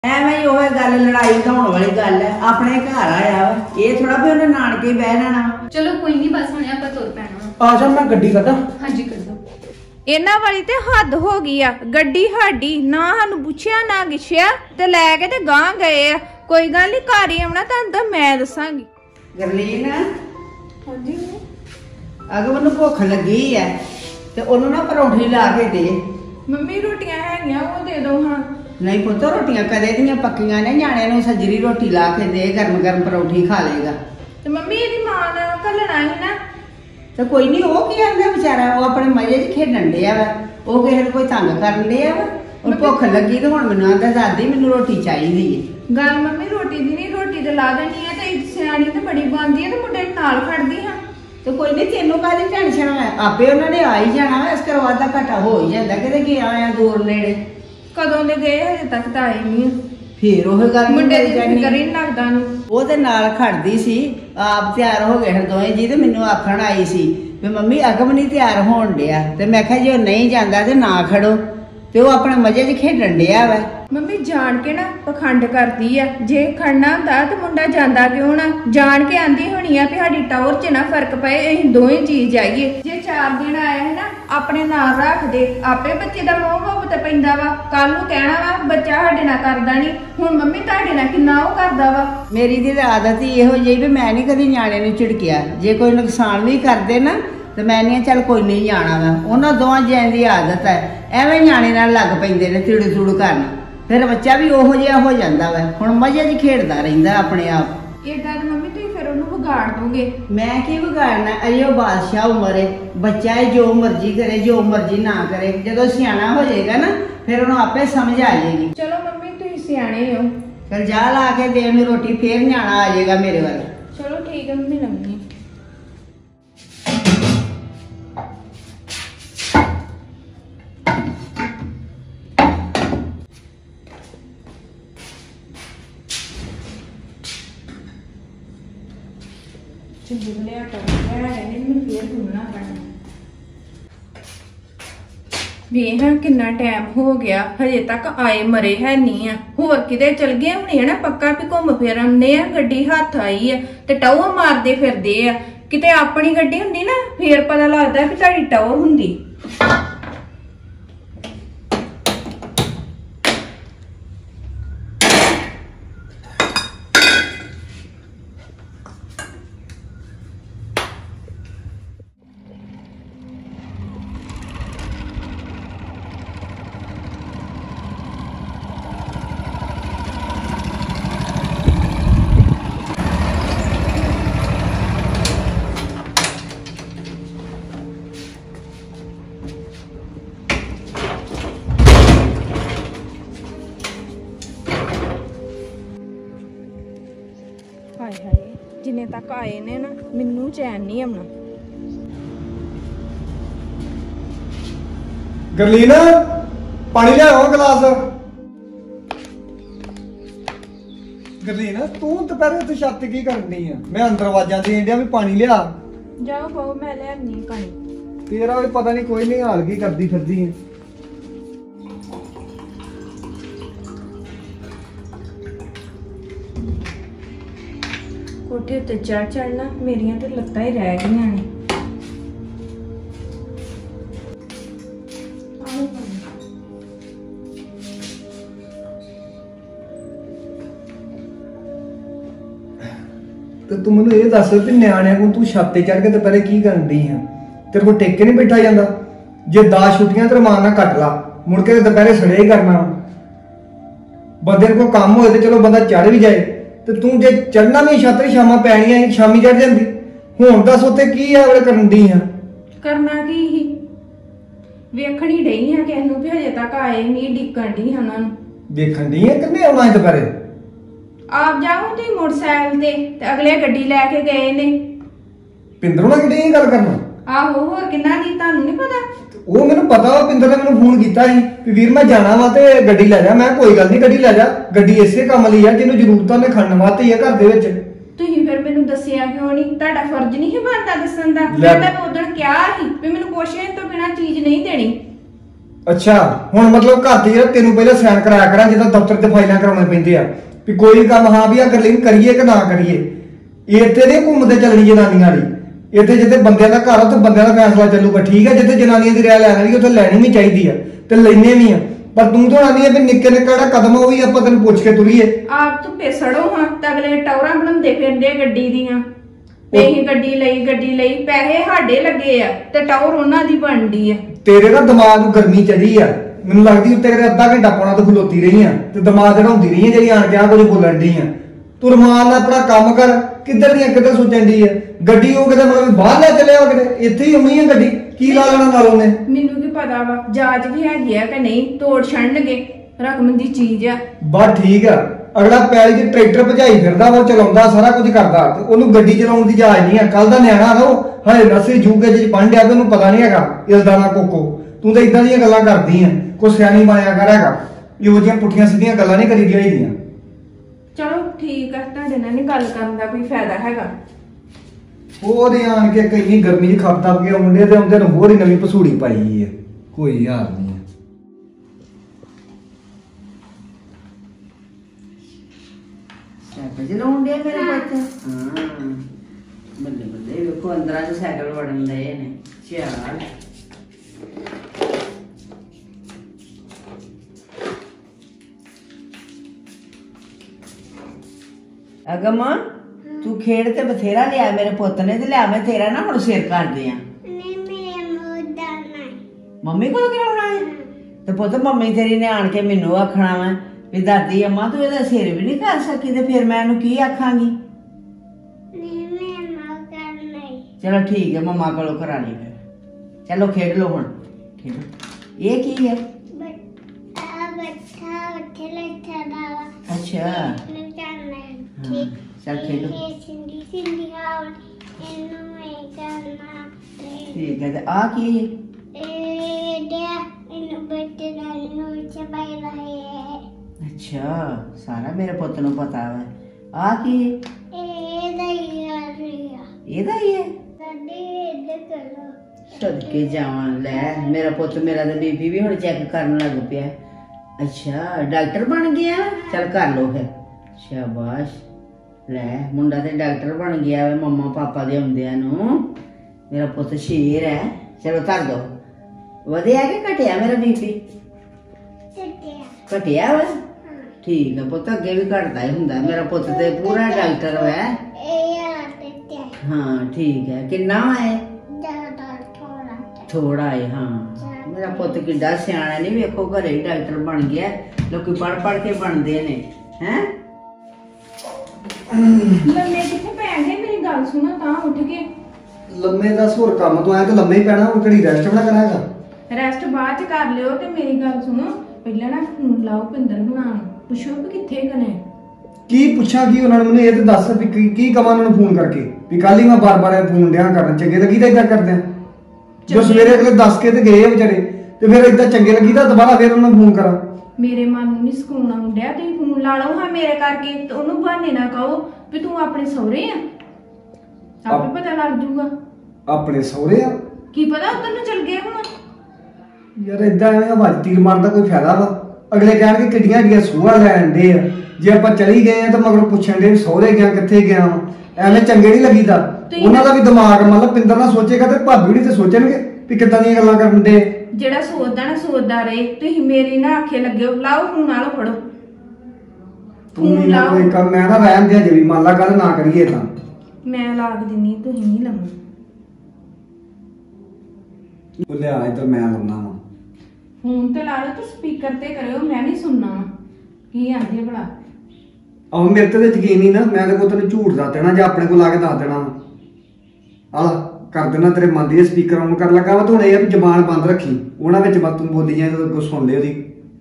ਐਵੇਂ ਹੀ ਉਹ ਗੱਲ ਲੜਾਈ ਧਾਉਣ ਵਾਲੀ ਗੱਲ ਹੈ। ਆਪਣੇ ਘਰ ਆਇਆ ਵਾ, ਇਹ ਥੋੜਾ ਵੀ ਉਹਨੇ ਨਾਨਕੇ ਬਹਿ ਜਾਣਾ। ਚਲੋ ਕੋਈ ਨਹੀਂ, ਬਸ ਹੁਣ ਆਪਾਂ ਤੁਰ ਪੈਣਾ। ਆ ਜਾ ਮੈਂ ਗੱਡੀ ਕੱਢਾਂ। ਹਾਂਜੀ ਕੱਢੋ। ਇਹਨਾਂ ਵਾਲੀ ਤੇ ਹੱਦ ਹੋ ਗਈ ਆ। ਗੱਡੀ ਸਾਡੀ ਨਾ ਸਾਨੂੰ ਪੁੱਛਿਆ ਨਾ ਗਿੱਛਿਆ ਤੇ ਲੈ ਕੇ ਤੇ ਗਾਂ ਗਏ ਆ। ਕੋਈ ਗੱਲ ਨਹੀਂ, ਘਰ ਹੀ ਆਉਣਾ ਤੁਹਾਨੂੰ ਤਾਂ ਮੈਂ ਦੱਸਾਂਗੀ। ਗਰਲੀਨ, ਹਾਂਜੀ ਅਗਰ ਉਹਨੂੰ ਭੁੱਖ ਲੱਗੀ ਹੈ ਤੇ ਉਹਨੂੰ ਨਾ ਪਰੌਂਠੀ ਲਾ ਕੇ ਦੇ। ਮੰਮੀ ਰੋਟੀਆਂ ਹੈਗੀਆਂ, ਉਹ ਦੇ ਦੋ ਹਾਂ। ਨਹੀਂ ਪੁੱਤ, ਰੋਟੀਆਂ ਕਦੇ ਦੀਆਂ ਪੱਕੀਆਂ ਨੇ। ਨਿਆਣੇ ਨੂੰ ਸੱਜਰੀ ਰੋਟੀ ਲਾ ਕੇ ਦੇ, ਗਰਮ ਗਰਮ ਪਰੌਂਠੀ ਖਾ ਲੇਗਾ। ਤੇ ਮੰਮੀ ਇਹਦੀ ਮਾਂ ਨੇ ਘੱਲਣਾ ਹੀ ਨਾ। ਤੇ ਕੋਈ ਨਹੀਂ, ਉਹ ਕੀ ਆਂਦਾ ਵਿਚਾਰਾ, ਉਹ ਆਪਣੇ ਮਜ਼ੇ 'ਚ ਖੇਡਣ ਡਿਆ ਵਾ। ਉਹ ਕਿਸੇ ਨੂੰ ਕੋਈ ਤੰਗ ਕਰਨ ਡਿਆ ਵਾ। ਉਹ ਭੁੱਖ ਲੱਗੀ ਤੇ ਹੁਣ ਮੈਨੂੰ ਆਂਦਾ ਦਾਦੀ ਮੈਨੂੰ ਰੋਟੀ ਚਾਹੀਦੀ ਹੈ। ਗੱਲ ਮੰਮੀ ਰੋਟੀ ਦੀ ਨਹੀਂ, ਰੋਟੀ ਤੇ ਲਾ ਦੇਣੀ ਹੈ ਤੇ ਸਿਆਣੀ ਤੇ ਬੜੀ ਬਣਦੀ ਹੈ ਤੇ ਮੁੰਡੇ ਨੂੰ ਨਾਲ ਖੜਦੀ ਹਾਂ। ਤੇ ਕੋਈ ਨਹੀਂ, ਤੈਨੂੰ ਕਾਹਦੀ ਟੈਨਸ਼ਨ ਹੈ? ਆਪੇ ਉਹਨਾਂ ਨੇ ਆ ਹੀ ਜਾਣਾ। ਇਸ ਕਰ ਵਾਧਾ ਘਾਟਾ ਹੋ ਹੀ ਜਾਂਦਾ। ਕਿਤੇ ਗਿਆ ਆ ਦੂਰ ਨੇੜੇ। ਕਦੋਂ ਦੇ ਗਏ, ਹਜੇ ਤੱਕ ਤਾਂ ਆਏ ਨਹੀਂ। ਫੇਰ ਉਹ ਗੱਲ ਮੁੰਡੇ ਦੀ ਫਿਕਰ ਹੀ ਨੀ ਲੱਗਦਾ ਨੂੰ। ਉਹਦੇ ਨਾਲ ਖੜਦੀ ਸੀ, ਆਪ ਤਿਆਰ ਹੋ ਗਏ ਦੋਵੇਂ ਜੀ ਤੇ ਮੈਨੂੰ ਆਖਣ ਆਈ ਸੀ ਵੀ ਮੰਮੀ ਅਗਮ ਨਹੀਂ ਤਿਆਰ ਹੋਣ ਡਿਆ। ਤੇ ਮੈਂ ਕਿਹਾ ਜੇ ਉਹ ਨਹੀਂ ਜਾਂਦਾ ਤੇ ਨਾ ਖੜੋ। ਤੇ ਉਹ ਆਪਣੇ ਮਜ਼ੇ 'ਚ ਖੇਡਣ ਡਿਆ ਵਾ। ਮੰਮੀ ਜਾਣ ਕੇ ਨਾ ਪਖੰਡ ਕਰਦੀ ਆ। ਜੇ ਖੜਨਾ ਹੁੰਦਾ ਤੇ ਮੁੰਡਾ ਜਾਂਦਾ ਕਿਉਂ ਨਾ? ਜਾਣ ਕੇ ਆਂਦੀ ਹੋਣੀ ਆ ਵੀ ਸਾਡੀ ਟੌਰ 'ਚ ਨਾ ਫਰਕ ਪਏ, ਅਸੀਂ ਦੋਵੇਂ ਜੀ ਜਾਈਏ। ਜੇ 4 ਦਿਨ ਆਇਆ ਹੈ ਨਾ, ਆਪਣੇ ਨਾਲ ਰੱਖ ਦੇ। ਆਪੇ ਬੱਚੇ ਦਾ ਮੋਹ ਮੁਹੱਬਤ ਪੈਂਦਾ ਵਾ। ਕੱਲ ਨੂੰ ਕਹਿਣਾ ਵਾ ਬੱਚਾ ਸਾਡੇ ਨਾਲ ਕਰਦਾ ਨਹੀਂ। ਹੁਣ ਮੰਮੀ ਤੁਹਾਡੇ ਨਾਲ ਕਿੰਨਾ ਉਹ ਕਰਦਾ ਵਾ। ਮੇਰੀ ਦੀ ਆਦਤ ਹੀ ਇਹੋ ਜਿਹੀ ਵੀ ਮੈਂ ਨਹੀਂ ਕਦੀ ਨਿਆਣੇ ਨੂੰ ਝਿੜਕਿਆ। ਜੇ ਕੋਈ ਨੁਕਸਾਨ ਵੀ ਕਰਦੇ ਨਾ ਤੇ ਮੈਂ ਨਹੀਂ ਚੱਲ ਕੋਈ ਨਹੀਂ ਜਾਣਾ ਵਾ। ਉਹਨਾਂ ਦੋਵਾਂ ਜੀਆਂ ਦੀ ਆਦਤ ਹੈ ਐਵੇਂ ਨਿਆਣੇ ਨਾਲ ਲੱਗ ਪੈਂਦੇ ਨੇ ਤਿੜੂ ਤੁੜੂ ਕਰਨ। ਫਿਰ ਬੱਚਾ ਵੀ ਉਹੋ ਜਿਹਾ ਹੋ ਜਾਂਦਾ ਵਾ। ਹੁਣ ਮਜ਼ੇ 'ਚ ਖੇਡਦਾ ਰਹਿੰਦਾ ਆਪਣੇ ਆਪ। ਇਹ ਗੱਲ ਮੰਮੀ ਤੁਸੀਂ ਫਿਰ ਉਹਨੂੰ ਵਿਗਾੜ ਦੋਗੇ। ਮੈਂ ਕੀ ਵਿਗਾੜਨਾ? ਅਜੇ ਉਹ ਬਾਦਸ਼ਾਹ ਉਮਰ ਹੈ। ਬੱਚਾ ਹੈ, ਜੋ ਮਰਜ਼ੀ ਕਰੇ, ਜੋ ਮਰਜ਼ੀ ਨਾ ਕਰੇ। ਜਦੋਂ ਸਿਆਣਾ ਹੋ ਜਾਏਗਾ ਨਾ ਫਿਰ ਉਹਨੂੰ ਆਪੇ ਸਮਝ ਆ ਜਾਏਗੀ। ਚਲੋ ਮੰਮੀ ਤੁਸੀਂ ਸਿਆਣੇ ਹੋ। ਫਿਰ ਜਾ ਲਾ ਕੇ ਦੇ ਉਹਨੂੰ ਰੋਟੀ, ਫੇਰ ਨਿਆਣਾ ਆ ਜਾਏਗਾ ਮੇਰੇ ਵੱਲ। ਚਲੋ ਠੀਕ ਹੈ ਮੰਮੀ, ਲੰਮੀ ਲਿਆ ਕਰ ਮੈਨੂੰ ਫੇਰ ਘੁੰਮਣਾ ਪੈਣਾ। ਵੇਖ ਕਿੰਨਾ ਟਾਈਮ ਹੋ ਗਿਆ, ਹਜੇ ਤੱਕ ਆਏ ਮਰੇ ਹੈ ਨਹੀਂ ਆ। ਹੋਰ ਕਿਤੇ ਚਲ ਗਏ ਹੋਣੇ ਨਾ ਪੱਕਾ ਵੀ ਘੁੰਮ ਫਿਰ ਆਉਂਦੇ ਆ। ਗੱਡੀ ਹੱਥ ਆਈ ਆ ਤੇ ਟੌਰ ਮਾਰਦੇ ਫਿਰਦੇ ਆ। ਕਿਤੇ ਆਪਣੀ ਗੱਡੀ ਹੁੰਦੀ ਨਾ ਫੇਰ ਪਤਾ ਲੱਗਦਾ ਵੀ ਤੁਹਾਡੀ ਟੌਰ ਹੁੰਦੀ। ਹਾਏ ਹਾਏ, ਜਿੰਨੇ ਤੱਕ ਆਏ ਨੇ ਨਾ ਮੈਨੂੰ ਚੈਨ ਨਹੀਂ ਆਉਣਾ। ਗਰਲੀਨ, ਪਾਣੀ ਲਿਆਓ ਗਲਾਸ। ਗਰਲੀਨ, ਤੂੰ ਦੁਪਹਿਰੇ ਤੇ ਛੱਤ ਕੀ ਕਰਨੀ ਆ? ਮੈਂ ਅੰਦਰ ਆਵਾਜ਼ਾਂ ਦੇਣ ਡਿਆ ਵੀ ਪਾਣੀ ਲਿਆ। ਜਾਓ ਬਹੁ, ਮੈਂ ਲਿਆਨੀ ਪਾਣੀ। ਤੇਰਾ ਵੀ ਪਤਾ ਨਹੀਂ ਕੋਈ ਨਹੀਂ ਹਾਲ ਕੀ ਕਰਦੀ ਫਿਰਦੀ ਹੈ। ਕੋਠੇ ਉੱਤੇ ਚੜਨਾ ਮੇਰੀਆਂ ਤੇ ਲੱਤਾਂ ਹੀ ਰਹਿ ਗਈਆਂ ਨੇ। ਤੇ ਤੂੰ ਮੈਨੂੰ ਇਹ ਦੱਸ ਵੀ ਨਿਆਣਿਆਂ ਨੂੰ ਤੂੰ ਛੱਤ ਤੇ ਚੜ ਕੇ ਦੁਪਹਿਰੇ ਕੀ ਕਰਨ ਡਈ ਆ? ਤੇਰੇ ਕੋਲ ਟੇਕੇ ਨਹੀਂ ਬੈਠਾ ਜਾਂਦਾ? ਜੇ 10 ਛੁੱਟੀਆਂ ਤੇ ਰਮਾਨ ਨਾਲ ਕੱਟ ਲਾ, ਮੁੜ ਕੇ ਦੁਪਹਿਰੇ ਸੜੇ ਹੀ ਕਰਨਾ। ਬੰਦੇ ਕੋਲ ਕੰਮ ਹੋਏ ਤੇ ਚਲੋ ਬੰਦਾ ਚੜ ਵੀ ਜਾਏ। ਤੇ ਤੂੰ ਜੇ ਚੜਨਾ ਵੀ ਛੱਤ ਤੇ ਸ਼ਾਮਾਂ ਪੈਣੀਆਂ, ਸ਼ਾਮੀ ਚੜ ਜਾਂਦੀ। ਹੁਣ ਦੱਸ ਉੱਥੇ ਕੀ ਆ ਕਰਨ ਡਈ ਆ? ਕਰਨਾ ਕੀ ਹੀ, ਵੇਖਣੀ ਡਈ ਆ ਕਿਸੇ ਨੂੰ ਵੀ ਹਜੇ ਤੱਕ ਆਏ ਨਹੀਂ। ਡਿੱਕਣ ਡਈ ਉਹਨਾਂ ਨੂੰ। ਵੇਖਣ ਡਈ ਆ ਕਿੰਨੇ ਆਉਣਾ ਹੈ ਦੁਪਹਿਰੇ? ਆਪ ਜਾਓ ਤੁਸੀਂ ਮੋਟਰਸਾਈਕਲ ਤੇ ਅਗਲੇ ਗੱਡੀ ਲੈ ਕੇ ਗਏ ਨੇ। ਪਿੰਦਰੋਂ ਨਾਲ ਕਿਹੜੀ ਗੱਲ ਕਰਨਾ? ਆਹੋ, ਹੋਰ ਕਿੰਨਾ ਦੀ ਤੁਹਾਨੂੰ ਨਹੀਂ ਪਤਾ? ਉਹ ਮੈਨੂੰ ਪਤਾ ਵਾ। ਪਿੰਦਰ ਨੇ ਮੈਨੂੰ ਫੋਨ ਕੀਤਾ ਸੀ ਵੀ ਵੀਰ ਮੈਂ ਜਾਣਾ ਵਾ ਤੇ ਗੱਡੀ ਲੈ ਜਾ। ਮੈਂ ਕੋਈ ਗੱਲ ਨਹੀਂ, ਗੱਡੀ ਲੈ ਜਾ। ਗੱਡੀ ਇਸੇ ਕੰਮ ਲਈ ਆ ਜਿਹਨੂੰ ਜ਼ਰੂਰਤ ਆ, ਉਹਨੇ ਖੜਨ ਵਾਸਤੇ ਹੀ ਆ ਘਰ ਦੇ ਵਿੱਚ। ਤੁਸੀਂ ਫਿਰ ਮੈਨੂੰ ਦੱਸਿਆ ਕਿਉਂ ਨਹੀਂ? ਤੁਹਾਡਾ ਫਰਜ਼ ਨਹੀਂ ਬਣਦਾ ਦੱਸਣ ਦਾ। ਮੈਂ ਤਾਂ ਉਦੋਂ ਕਿਹਾ ਸੀ ਵੀ ਮੈਨੂੰ ਪੁੱਛੇ ਤੋਂ ਬਿਨਾਂ ਚੀਜ਼ ਨਹੀਂ ਦੇਣੀ। ਅੱਛਾ ਹੁਣ ਮਤਲਬ ਘਰ ਦੀ ਯਾਰ ਤੈਨੂੰ ਪਹਿਲਾਂ ਸਾਈਨ ਕਰਾਇਆ ਕਰਾਂ ਜਿੱਦਾਂ ਦਫ਼ਤਰ ਤੇ ਫਾਈਲਾਂ ਕਰਾਉਣੇ ਪੈਂਦੇ ਆ ਵੀ ਕੋਈ ਕੰਮ ਹਾਂ ਵੀ ਆ ਗਰਲੀਨ ਕਰੀਏ ਕਿ ਨਾ ਕਰੀਏ। ਇੱਥੇ ਨਹੀਂ ਘੁੰਮਦੇ ਚੱਲਣੀ ਜਨਾਨੀਆਂ ਦੀ, ਇੱਥੇ ਜਿੱਥੇ ਬੰਦਿਆਂ ਦਾ ਘਰ ਆ ਤੇ ਬੰਦਿਆਂ ਦਾ ਫੈਸਲਾ ਚੱਲੂਗਾ। ਠੀਕ ਹੈ ਜਿੱਥੇ ਜਨਾਨੀਆਂ ਦੀ ਰਾਇ ਲੈਣ ਵਾਲੀ ਉੱਥੇ ਲੈਣੀ ਵੀ ਚਾਹੀਦੀ ਆ ਤੇ ਲੈਣੇ ਵੀ ਆ, ਪਰ ਤੂੰ ਤਾਂ ਆਂਦੀ ਆ ਵੀ ਨਿੱਕੇ ਨਿੱਕਾ ਜਿਹੜਾ ਕਦਮ ਉਹ ਵੀ ਆਪਾਂ ਤੈਨੂੰ ਪੁੱਛ ਕੇ ਤੁਰੀਏ। ਆਪ ਤੂੰ ਪੇਸੜੋ ਹਾਂ ਤਾਂ ਅਗਲੇ ਟੌਰਾਂ ਬਣਾਉਂਦੇ ਫਿਰਦੇ ਗੱਡੀ ਦੀਆਂ ਤੇ ਅਸੀਂ ਗੱਡੀ ਲਈ ਪੈਸੇ ਸਾਡੇ ਲੱਗੇ ਆ ਤੇ ਟੌਰ ਉਹਨਾਂ ਦੀ ਬਣਦੀ ਆ। ਤੇਰੇ ਨਾ ਦਿਮਾਗ ਨੂੰ ਗਰਮੀ ਚੜੀ ਆ, ਮੈਨੂੰ ਲੱਗਦੀ ਉੱਤੇ ਕਿਤੇ ਅੱਧਾ ਘੰਟਾ ਪੌਣਾ ਤੋਂ ਖਲੋਤੀ ਰਹੀ ਆ ਤੇ ਦਿਮਾਗ ਚੜਾਉਂਦੀ ਰਹੀ ਆ ਜਿਹੜੀ ਆਣ ਕੇ ਆ ਕੁਝ ਬੋਲਣ ਡਈ ਆ। ਤੂੰ ਰਮਾਨ ਨਾਲ ਆਪਣਾ ਕੰਮ ਕਰ, ਕਿੱਧਰ ਦੀਆਂ ਕਿੱਧਰ ਸੋਚਣ ਡਈ ਆ। ਗੱਡੀ ਉਹ ਕਿਤੇ ਮਤਲਬ ਬਾਹਰ ਲੈ ਚੱਲਿਆ ਵਾ, ਕਿਤੇ ਇੱਥੇ ਹੀ ਉਮੀ ਆ ਗੱਡੀ, ਕੀ ਲਾ ਲੈਣਾ ਨਾਲ ਉਹਨੇ। ਮੈਨੂੰ ਕੀ ਪਤਾ ਵਾ ਜਾਂਚ ਵੀ ਹੈਗੀ ਆ ਕਿ ਨਹੀਂ, ਤੋੜ ਛੱਡਣਗੇ, ਰਕਮ ਦੀ ਚੀਜ਼ ਆ। ਬਸ ਠੀਕ ਆ, ਅਗਲਾ ਪੈਲੀ 'ਚ ਟਰੈਕਟਰ ਭਜਾਈ ਫਿਰਦਾ ਵਾ, ਚਲਾਉਂਦਾ ਸਾਰਾ ਕੁਝ ਕਰਦਾ ਤੇ ਉਹਨੂੰ ਗੱਡੀ ਚਲਾਉਣ ਦੀ ਜਾਚ ਨਹੀਂ ਆ। ਕੱਲ ਦਾ ਨਿਆਣਾ ਨਾ ਉਹ ਹਲੇ ਨਸੇ ਜੂਗੇ ਚ ਪੜ੍ਹਨ ਡਿਆ ਤੇ ਉਹਨੂੰ ਪਤਾ ਨਹੀਂ ਹੈਗਾ ਇਸਦਾ ਨਾ ਕੋਕੋ। ਤੂੰ ਤਾਂ ਇਦਾਂ ਦੀਆਂ ਗੱਲਾਂ ਕਰਦੀ ਆ, ਕੋਈ ਸਿਆਣੀ ਬਣਿਆ ਕਰ ਹੈਗਾ, ਇਹੋ ਜਿਹੀਆਂ ਪੁੱਠੀਆਂ ਸਿੱਧੀਆਂ ਗੱਲਾਂ ਨਹੀਂ ਕਰੀ ਦੀਆਂ ਹੈਗੀਆਂ। ਚਲੋ ਠੀਕ ਆ, ਤੁਹਾਡੇ ਨਾਲ ਨਹੀਂ ਗੱਲ ਕਰਨ ਦਾ ਕੋਈ ਫਾਇਦਾ ਹੈਗਾ। ਉਹਦੇ ਆਣ ਕੇ ਕਈ ਗਰਮੀ 'ਚ ਖੱਪ ਤੱਪ ਕੇ ਆਉਂਦੇ ਤੇ ਆਉਂਦੇ ਨੂੰ ਹੋਰ ਹੀ ਨਵੀਂ ਪਸੂੜੀ ਪਾਈ ਹੈ, ਕੋਈ ਹਾਲ ਨਹੀਂ। ਸਾਈਕਲ ਚਲਾਉਣ ਡਿਆ ਮੇਰੇ ਬੱਚੇ। ਹਾਂ ਬੱਲੇ ਬੱਲੇ ਵੇਖੋ ਅੰਦਰਾਂ ਚ ਸਾਈਕਲ ਵੜਨ ਡਏ ਨੇ। ਚੱਲ ਅਗਮ ਤੂੰ ਖੇਡ ਤੇ ਬਥੇਰਾ ਲਿਆ ਮੇਰੇ ਪੁੱਤ ਨੇ ਤੇ ਲਿਆ ਮੈਂ ਤੇਰਾ ਨਾ ਹੁਣ ਸਿਰ ਕਰਦੇ ਆ। ਮੰਮੀ ਕੋਲ ਕਰਾਉਣਾ ਹੈ ਤੇ ਪੁੱਤ ਮੰਮੀ ਤੇਰੀ ਨੇ ਆਣ ਕੇ ਮੈਨੂੰ ਆਖਣਾ ਵਾ ਵੀ ਦਾਦੀ ਅੰਮਾ ਤੂੰ ਇਹਦਾ ਸਿਰ ਵੀ ਨਹੀਂ ਕਰ ਸਕੀ ਤੇ ਫਿਰ ਮੈਂ ਇਹਨੂੰ ਕੀ ਆਖਾਂਗੀ। ਚਲੋ ਠੀਕ ਹੈ ਮੰਮਾ ਕੋਲੋਂ ਕਰਾ ਲਈ ਫਿਰ। ਚਲੋ ਖੇਡ ਲੋ ਹੁਣ, ਖੇਡੋ। ਇਹ ਕੀ ਹੈ? ਅੱਛਾ चल खेलो ठीक है। आ की अच्छा सारा मेरे पुत नु पता है। आ की ਇਹਦਾ ਹੀ ਹੈ ਸਦਕੇ ਜਾਵਾਂ ਲੈ ਮੇਰਾ ਪੁੱਤ ਮੇਰਾ ਤਾਂ ਬੀਬੀ ਵੀ ਹੁਣ ਚੈੱਕ ਕਰਨ ਲੱਗ ਪਿਆ। ਅੱਛਾ ਡਾਕਟਰ ਬਣ ਗਿਆ, ਚੱਲ ਕਰ ਲੋ ਫਿਰ। ਸ਼ਾਬਾਸ਼ ਲੈ ਮੁੰਡਾ ਤੇ ਡਾਕਟਰ ਬਣ ਗਿਆ ਵੇ ਮੰਮਾ ਪਾਪਾ ਦੇ ਹੁੰਦਿਆਂ ਨੂੰ। ਮੇਰਾ ਪੁੱਤ ਸ਼ੇਰ ਹੈ। ਚਲੋ ਧਰ ਦੋ। ਵਧਿਆ ਕਿ ਘਟਿਆ ਮੇਰਾ ਬੀਬੀ? ਘਟਿਆ ਵਾ ਠੀਕ ਹੈ ਪੁੱਤ, ਅੱਗੇ ਵੀ ਘਟਦਾ ਹੀ ਹੁੰਦਾ। ਮੇਰਾ ਪੁੱਤ ਤੇ ਪੂਰਾ ਡਾਕਟਰ ਹੈ। हाँ ठीक है। किन्ना है? थोड़ा है। हाँ मेरा पुत किड्डा सियाना नहीं, वेखो घरे डॉक्टर बन गया। लोग पढ़ पढ़ के बनते ने हैं। लम्मे किथे पैंगे? मेरी गल सुनो ता उठ के। लम्मे दस होर काम तो आया तो लम्मे ही पैना, हुण घड़ी रेस्ट बना कराएगा। रेस्ट बाद च कर लियो ते मेरी गल सुनो पहले ना फोन लाओ पिंदर बना पुछो कि किथे कने। ਕੀ ਪੁੱਛਾਂ ਕੀ ਉਹਨਾਂ ਨੂੰ? ਮੈਨੂੰ ਇਹ ਤੇ ਦੱਸ ਵੀ ਕੀ ਕਵਾਂ ਉਹਨਾਂ ਨੂੰ ਫੋਨ ਕਰਕੇ ਵੀ ਕੱਲ ਹੀ ਮੈਂ ਬਾਰ-ਬਾਰ ਫੋਨ ਡਿਆ ਕਰਨ। ਚੰਗੇ ਲੱਗੀਦਾ ਇਦਾਂ ਕਰਦੇ ਆ? ਜੋ ਸਵੇਰੇ ਅਗਲੇ ਦੱਸ ਕੇ ਤੇ ਗਏ ਆ ਵਿਚਾਰੇ ਤੇ ਫਿਰ ਇਦਾਂ ਚੰਗੇ ਲੱਗੀਦਾ ਦੁਬਾਰਾ ਫਿਰ ਉਹਨਾਂ ਨੂੰ ਫੋਨ ਕਰਾਂ? ਮੇਰੇ ਮਨ ਨੂੰ ਨਹੀਂ ਸਕੂਨ ਆਉਂਦਿਆ। ਤੁਸੀਂ ਫੋਨ ਲਾ ਲਓ ਹਾਂ ਮੇਰੇ ਕਰਕੇ ਤੇ ਉਹਨੂੰ ਬਹਾਨੇ ਨਾ ਕਹੋ ਵੀ ਤੂੰ ਆਪਣੇ ਸਹੁਰੇ ਆ। ਆਪੇ ਪਤਾ ਲੱਗ ਜੂਗਾ। ਆਪਣੇ ਸਹੁਰੇ ਆ? ਕੀ ਪਤਾ ਉਧਰ ਨੂੰ ਚਲ ਗਏ ਹੁਣ। ਯਾਰ ਇਦਾਂ ਐਵੇਂ ਆਵਾਜ਼ ਤੀਰ ਮਾਰਨ ਦਾ ਕੋਈ ਫਾਇਦਾ ਵਾ? ਅਗਲੇ ਕਹਿਣਗੇ ਕਿੱਡੀਆਂ ਏਡੀਆਂ ਸੂਹਾਂ ਲੈਣ ਦੇ ਆ, ਜੇ ਆਪਾਂ ਚਲੀ ਗਏ ਆ ਤਾਂ ਮਗਰੋਂ ਪੁੱਛਣ ਦੇ ਸਹੁਰੇ ਗਿਆ ਕਿੱਥੇ ਗਿਆ। ਐਵੇਂ ਚੰਗੇ ਨਹੀਂ ਲੱਗੀਦਾ। ਉਹਨਾਂ ਦਾ ਵੀ ਦਿਮਾਗ ਮਤਲਬ ਪਿੰਦਰ ਨਾਲ ਸੋਚੇਗਾ ਤੇ ਭਾਬੀ ਵੀ ਤੇ ਸੋਚਣਗੇ ਵੀ ਕਿੱਦਾਂ ਦੀਆਂ ਗੱਲਾਂ ਕਰਨ ਦੇ। ਜਿਹੜਾ ਸੋਚਦਾ ਨਾ ਸੋਚਦਾ ਰਹੇ। ਤੁਸੀਂ ਮੇਰੀ ਨਾ ਆਖੇ ਲੱਗਿਓ। ਲਾਓ ਫੋਨ ਨਾਲੋਂ ਫੜੋ ਫੋਨ ਲਾਓ। ਕੋਈ ਕੰਮ ਮੈਂ ਨਾ ਰਹਿਣ ਦਿਆ ਜੇ ਵੀ ਮੰਨ ਲਾ ਗੱਲ ਨਾ ਕਰੀਏ ਤਾਂ ਮੈਂ ਲਾਗ ਦਿੰਨੀ, ਤੁਸੀਂ ਨਹੀਂ ਲਾਉਣਾ। ਉਹ ਲਿਆ ਇੱਧਰ ਮੈਂ ਲਾਉਣਾ ਵਾ ਫੋਨ ਤੇ ਲਾ ਲਓ ਤੇ ਸਪੀਕਰ ਤੇ ਕਰਿਓ, ਮੈਂ ਵੀ ਸੁਣਨਾ ਵਾ ਕੀ ਆਂਦੀ ਹੈ ਭਲਾ। ਆਹ ਮੇਰੇ ਤੇ ਯਕੀਨ ਨਹੀਂ ਨਾ, ਮੈਂ ਤੇ ਕੋ ਤੈਨੂੰ ਝੂਠ ਦੱਸ ਦੇਣਾ ਜਾਂ ਆਪਣੇ ਕੋਲ ਲਾ ਕੇ ਦੱਸ ਦੇਣਾ। ਆਹ ਕਰ ਦੇਣਾ ਤੇਰੇ ਮਨ ਦੀ ਸਪੀਕਰ ਆਨ ਕਰ ਲੱਗਾ ਵਾ। ਤੂੰ ਇਹ ਆ ਵੀ ਜ਼ਬਾਨ ਬੰਦ ਰੱਖੀ, ਉਹਨਾਂ ਵਿੱਚ ਤੂੰ ਬੋਲੀ ਜਾਏ ਤਾਂ ਕੁਝ ਸੁਣ ਲਿਓ ਉਹਦੀ।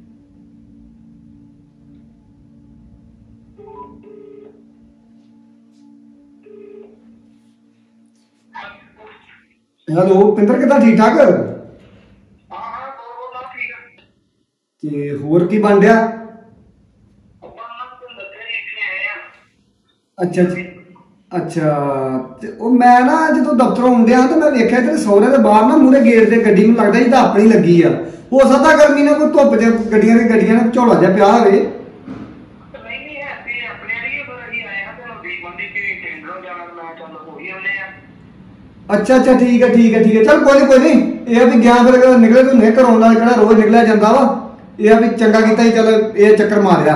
ਹੈਲੋ ਪਿੰਦਰ, ਕਿੱਦਾਂ? ਠੀਕ ਠਾਕ? ਤੇ ਹੋਰ ਕੀ ਬਣ ਰਿਹਾ? ਅੱਛਾ ਅੱਛਾ ਤੇ ਉਹ ਮੈਂ ਨਾ ਜਦੋਂ ਦਫ਼ਤਰੋਂ ਆਉਂਦਿਆ ਤੇ ਮੈਂ ਵੇਖਿਆ ਤੇਰੇ ਸਹੁਰੇ ਦੇ ਬਾਹਰ ਨਾ ਮੂਹਰੇ ਗੇਟ ਤੇ ਗੱਡੀ ਨੂੰ ਲੱਗਦਾ ਜਿੱਦਾਂ ਆਪਣੀ ਲੱਗੀ ਆ। ਹੋ ਸਕਦਾ ਗਰਮੀ ਨਾਲ ਕੋਈ ਧੁੱਪ ਚ ਗੱਡੀਆਂ ਨਾਲ ਝੋਲਾ ਜਿਹਾ ਪਿਆ ਹੋਵੇ। ਅੱਛਾ ਠੀਕ ਹੈ ਚੱਲ ਕੋਈ ਨਹੀਂ ਇਹ ਆ ਵੀ ਗਿਆ ਫਿਰ ਨਿਕਲੇ ਤੂੰ ਨਹੀਂ ਘਰੋਂ ਨਾਲ ਕਿਹੜਾ ਰੋਜ਼ ਨਿਕਲਿਆ ਜਾਂਦਾ ਵਾ। ਇਹ ਆ ਵੀ ਚੰਗਾ ਕੀਤਾ ਹੀ ਚੱਲ ਇਹ ਚੱਕਰ ਮਾਰਿਆ।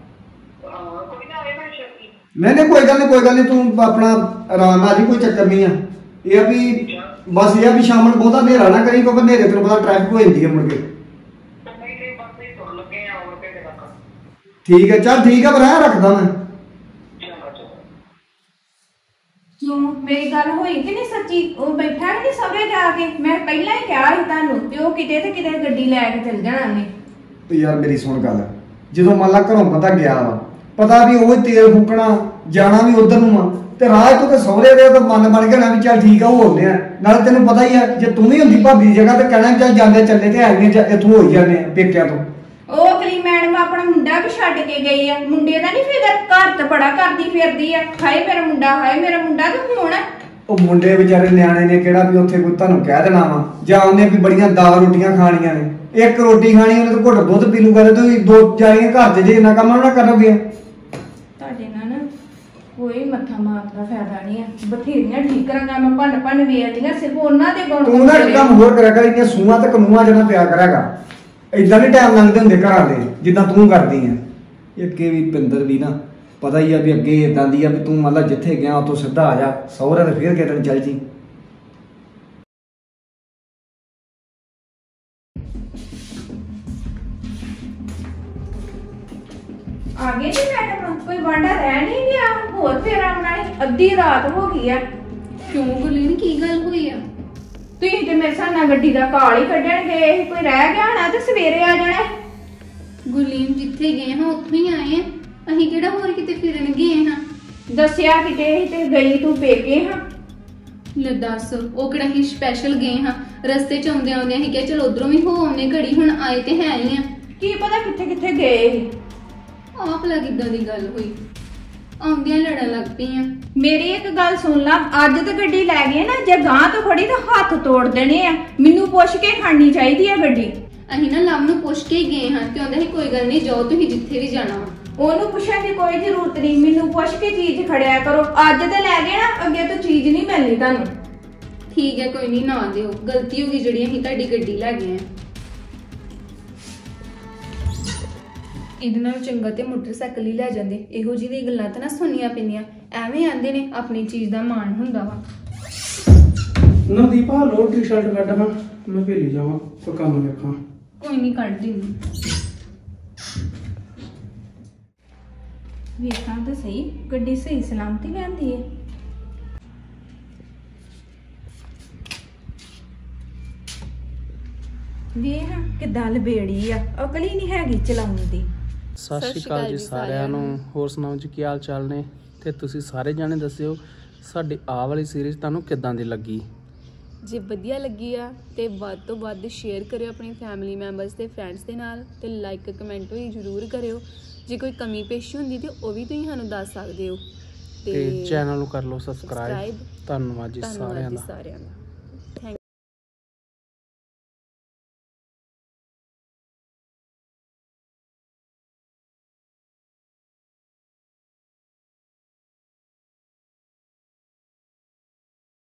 ਨਹੀਂ ਕੋਈ ਗੱਲ ਨਹੀਂ ਤੂੰ ਆਪਣਾ ਆਰਾਮ ਨਾਲ ਜੀ ਕੋਈ ਚੱਕਰ ਨਹੀਂ ਆ। ਇਹ ਆ ਵੀ ਬਸ ਇਹ ਆ ਵੀ ਸ਼ਾਮ ਨੂੰ ਬਹੁਤਾ ਹਨੇਰਾ ਨਾ ਕਰੀ ਕਿਉਂਕਿ ਹਨੇਰੇ ਤੈਨੂੰ ਪਤਾ ਟ੍ਰੈਫਿਕ ਹੋ ਜਾਂਦੀ ਹੈ ਮੁੜ ਕੇ। ਠੀਕ ਹੈ ਚੱਲ ਠੀਕ ਹੈ ਪਰ ਐ ਰੱਖਦਾ ਮੈਂ। ਕਿਉਂ ਮੇਰੀ ਗੱਲ ਹੋਈ ਕਿ ਨਹੀਂ ਸੱਚੀ? ਉਹ ਬੈਠਾ ਕਿ ਨਹੀਂ ਸਹੁਰੇ ਜਾ ਕੇ? ਮੈਂ ਪਹਿਲਾਂ ਹੀ ਕਿਹਾ ਸੀ ਤੁਹਾਨੂੰ ਤੇ ਉਹ ਕਿਤੇ ਤੇ ਕਿਤੇ ਗੱਡੀ ਲੈ ਕੇ ਚੱਲ ਜਾਣਾ ਨੇ। ਤੇ ਯਾਰ ਮੇਰੀ ਸੁਣ ਗੱਲ, ਜਦੋਂ ਮੰਨ ਲਾ ਘਰੋਂ ਪਤਾ ਗਿਆ ਵਾ, ਪਤਾ ਵੀ ਉਹ ਤੇਲ ਫੂਕਣਾ ਜਾਣਾ ਵੀ ਉਧਰ ਨੂੰ ਆ ਤੇ ਰਾਹ ਤੋਂ ਤੇ ਸਹੁਰੇ ਦੇ ਤਾਂ ਮਨ ਬਣ ਗਿਆ ਨਾ ਵੀ ਚੱਲ ਠੀਕ ਆ ਉਹ ਹੁੰਦੇ ਆ। ਨਾਲੇ ਤੈਨੂੰ ਪਤਾ ਹੀ ਆ ਜੇ ਤੂੰ ਵੀ ਹੁੰਦੀ ਭਾਬੀ ਦੀ ਜਗ੍ਹਾ ਤੇ ਕਹਿਣਾ ਚੱਲ ਜਾਂਦੇ ਚੱਲੇ ਤੇ ਐਵੇਂ ਇੱਥੋਂ ਹੋ ਹੀ ਜਾਂਦੇ ਆ ਪੇਕਿਆਂ ਤੋਂ। ਉਹ ਅਗਲੀ ਮੈਡਮ ਆਪਣਾ ਮੁੰਡਾ ਵੀ ਛੱਡ ਕੇ ਗਈ ਆ। ਮੁੰਡੇ ਦਾ ਨਹੀਂ ਫਿਕਰ, ਘਰ ਤੇ ਬੜਾ ਕਰਦੀ ਫਿਰਦੀ ਆ ਹਾਏ ਮੇਰਾ ਮੁੰਡਾ ਤੇ ਹੁਣ ਉਹ ਮੁੰਡੇ ਵਿਚਾਰੇ ਨਿਆਣੇ ਨੇ ਕਿਹੜਾ ਵੀ ਉੱਥੇ ਕੋਈ ਤੁਹਾਨੂੰ ਕਹਿ ਦੇਣਾ ਵਾ ਜਾਂ ਉਹਨੇ ਵੀ ਬੜੀਆਂ ਦਾਲ ਰੋਟੀਆਂ ਖਾਣੀਆਂ ਨੇ। ਇੱਕ ਰੋਟੀ ਖਾਣੀ ਉਹਨੇ ਤਾਂ ਘੁੱਟ ਦੁੱਧ ਪੀ ਲੂਗਾ ਤੇ ਤੁਸੀਂ ਦੋ ਜਾਣੀਆਂ ਘਰ 'ਚ ਜੇ ਇੰਨਾ ਕੰਮ ਨਾ ਕਰੋਗੇ। ਤੁਹਾਡੇ ਨਾਲ ਨਾ ਕੋਈ ਮੱਥਾ ਮਾਰਨ ਦਾ ਫਾਇਦਾ ਨਹੀਂ ਆ। ਬਥੇਰੀਆਂ ਠੀਕਰਾਂਗਾ ਮੈਂ ਭੰਨ ਵੇਚਦੀਆਂ ਸਿਰਫ ਉਹਨਾਂ ਦੇ ਗੁਣ। ਤੂੰ ਨਾ ਕੰਮ ਹੋਰ ਕਰਿਆ ਕਰ, ਇੰਨੀਆਂ ਸੂਆਂ ਤੇ ਕਨੂਆਂ ਜਨਾ ਪਿਆ ਕਰਾਂਗਾ। ਏਦਾਂ ਨਹੀਂ ਟਾਈਮ ਲੰਘਦੇ ਹੁੰਦੇ ਘਰਾਂ ਦੇ ਜਿੱਦਾਂ ਤੂੰ ਕਰਦੀ ਆ। ਅੱਗੇ ਵੀ ਪਿੰਦਰ ਵੀ ਨਾ ਪਤਾ ਹੀ ਆ ਵੀ ਅੱਗੇ ਇਦਾਂ ਦੀ ਆ ਵੀ ਤੂੰ ਮੰਨ ਲਾ ਜਿੱਥੇ ਗਿਆ ਉੱਥੋਂ ਸਿੱਧਾ ਆ ਜਾ ਸਹੁਰੇ ਤੇ ਫੇਰ ਕਿਤੇ ਚੱਲ ਜੀ। ਆਗੇ ਜੀ ਮੈਡਮ ਕੋਈ ਵਾਂਡਾ ਰਹਿ ਨਹੀਂ ਗਿਆ ਹੋਰ ਫੇਰ ਆਉਣਾ ਹੈ। ਅੱਧੀ ਰਾਤ ਹੋ ਗਈ ਆ। ਕਿਉਂ ਗੁਰਲੀਨ ਕੀ ਗੱਲ ਹੋਈ ਆ? ਤੁਸੀਂ ਤੇ ਮੇਰੇ ਸਾਹਮਣੇ ਗੱਡੀ ਦਾ ਕਾਲ ਹੀ ਕੱਢਣ ਗਏ ਸੀ। ਕੋਈ ਰਹਿ ਗਿਆ ਹੋਣਾ ਤੇ ਸਵੇਰੇ ਆ ਜਾਣਾ। ਗੁਰਲੀਨ ਜਿੱਥੇ ਗਏ ਹਾਂ ਉੱਥੋਂ ਹੀ ਆਏ ਆ। ਅਸੀਂ ਕਿਹੜਾ ਹੋਰ ਕਿਤੇ ਫਿਰਨ ਗਏ ਹਾਂ? ਦੱਸਿਆ ਕਿਤੇ ਸੀ ਤੇ ਗਈ ਤੂੰ ਪੇਕੇ ਹਾਂ। ਲੈ ਦੱਸ ਉਹ ਕਿਹੜਾ ਹੀ ਸਪੈਸ਼ਲ ਗਏ ਹਾਂ। ਰਸਤੇ ਚ ਆਉਂਦੇ ਅਸੀਂ ਕਿਹਾ ਚਲ ਉਧਰੋਂ ਵੀ ਹੋ ਆਉਨੇ ਘੜੀ, ਹੁਣ ਆਏ ਤੇ ਹੈ ਹੀ ਆ। ਕੀ ਪਤਾ ਕਿੱਥੇ ਗਏ ਸੀ। ਆਪ ਲੱਗ ਇਦਾਂ ਦੀ ਗੱਲ ਹੋਈ, ਆਉਂਦਿਆਂ ਲੜਨ ਲੱਗ ਪਈਆਂ। ਮੇਰੀ ਇੱਕ ਗੱਲ ਸੁਣ ਲਾ, ਅੱਜ ਤੇ ਗੱਡੀ ਲੈ ਗਏ ਨਾ, ਜੇ ਗਾਂ ਤੋਂ ਖੜੀ ਤਾਂ ਹੱਥ ਤੋੜ ਦੇਣੇ ਆ। ਮੈਨੂੰ ਪੁੱਛ ਕੇ ਖੜਨੀ ਚਾਹੀਦੀ ਆ ਗੱਡੀ। ਅਸੀਂ ਨਾ ਲਵ ਨੂੰ ਪੁੱਛ ਕੇ ਹੀ ਗਏ ਹਾਂ ਤੇ ਕਹਿੰਦਾ ਸੀ ਕੋਈ ਗੱਲ ਨਹੀਂ ਜਾਓ ਤੁਸੀਂ ਜਿੱਥੇ ਵੀ ਜਾਣਾ ਵਾ। ਉਹਨੂੰ ਪੁੱਛਣ ਦੀ ਕੋਈ ਜ਼ਰੂਰਤ ਨਹੀਂ, ਮੈਨੂੰ ਪੁੱਛ ਕੇ ਚੀਜ਼ ਖੜਿਆ ਕਰੋ। ਅੱਜ ਤੇ ਲੈ ਗਏ ਨਾ, ਅੱਗੇ ਤੋਂ ਚੀਜ਼ ਨਹੀਂ ਮਿਲਣੀ ਤੁਹਾਨੂੰ। ਠੀਕ ਹੈ ਕੋਈ ਨਹੀਂ, ਨਾ ਦਿਓ, ਗਲਤੀ ਹੋ ਗਈ ਜਿਹੜੀ ਅਸੀਂ ਤੁਹਾਡੀ ਗੱਡੀ ਲੈ ਗਏ ਆ। ਇਹਦੇ ਨਾਲ ਚੰਗਾ ਤੇ ਮੋਟਰਸਾਈਕਲ ਹੀ ਲੈ ਜਾਂਦੇ। ਇਹੋ ਜਿਹੀ ਗੱਲਾਂ ਤਾਂ ਨਾ ਸੁਣਨੀਆਂ ਪੈਂਦੀਆਂ। ਐਵੇਂ ਆਂਦੇ ਨੇ ਆਪਣੀ ਚੀਜ਼ ਦਾ ਮਾਣ ਹੁੰਦਾ ਵਾ। ਨਵਦੀਪ ਆ ਲੋ ਟੀ-ਸ਼ਰਟ ਕੱਢ ਹਾਂ, ਮੈਂ ਭੇਲੀ ਜਾਵਾਂ ਕੋਈ ਕੰਮ ਵੇਖਾਂ। ਕੋਈ ਨਹੀਂ ਕੱਢ ਦਿੰਦੀ। ਵੇਖਾਂ ਤਾਂ ਸਹੀ ਗੱਡੀ ਸਹੀ ਸਲਾਮਤੀ ਲੈਂਦੀ ਹੈ। ਵੇਖ ਕਿੱਦਾਂ ਲਬੇੜੀ ਆ, ਅਕਲ ਹੀ ਨਹੀਂ ਹੈਗੀ ਚਲਾਉਣ ਦੀ। ਸਤਿ ਸ਼੍ਰੀ ਅਕਾਲ ਜੀ ਸਾਰਿਆਂ ਨੂੰ। ਹੋਰ ਸੁਣਾਓ ਜੀ ਕੀ ਹਾਲ ਚਾਲ ਨੇ? ਤੇ ਤੁਸੀਂ ਸਾਰੇ ਜਾਣੇ ਦੱਸਿਓ ਸਾਡੀ ਆਹ ਵਾਲੀ ਸੀਰੀਜ਼ ਤੁਹਾਨੂੰ ਕਿੱਦਾਂ ਦੀ ਲੱਗੀ। ਜੇ ਵਧੀਆ ਲੱਗੀ ਆ ਤੇ ਵੱਧ ਤੋਂ ਵੱਧ ਸ਼ੇਅਰ ਕਰਿਓ ਆਪਣੀ ਫੈਮਿਲੀ ਮੈਂਬਰਸ ਤੇ ਫਰੈਂਡਸ ਦੇ ਨਾਲ, ਤੇ ਲਾਈਕ ਕਮੈਂਟ ਵੀ ਜ਼ਰੂਰ ਕਰਿਓ। ਜੇ ਕੋਈ ਕਮੀ ਪੇਸ਼ੀ ਹੁੰਦੀ ਤੇ ਉਹ ਵੀ ਤੁਸੀਂ ਸਾਨੂੰ ਦੱਸ ਸਕਦੇ ਹੋ। ਤੇ ਚੈਨਲ ਨੂੰ ਕਰ ਲਓ ਸਬਸਕ੍ਰਾਈਬ। ਧੰਨਵਾਦ ਜੀ ਸਾਰਿਆਂ ਦਾ।